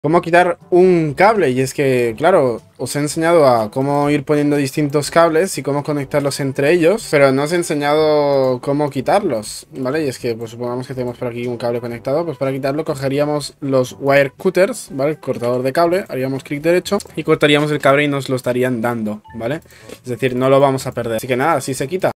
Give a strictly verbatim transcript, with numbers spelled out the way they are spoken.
cómo quitar un cable. Y es que, claro, os he enseñado a cómo ir poniendo distintos cables y cómo conectarlos entre ellos, pero no os he enseñado cómo quitarlos, ¿vale? Y es que, pues supongamos que tenemos por aquí un cable conectado, pues para quitarlo cogeríamos los wire cutters, ¿vale? El cortador de cable, haríamos clic derecho y cortaríamos el cable y nos lo estarían dando, ¿vale? Es decir, no lo vamos a perder. Así que nada, así se quita.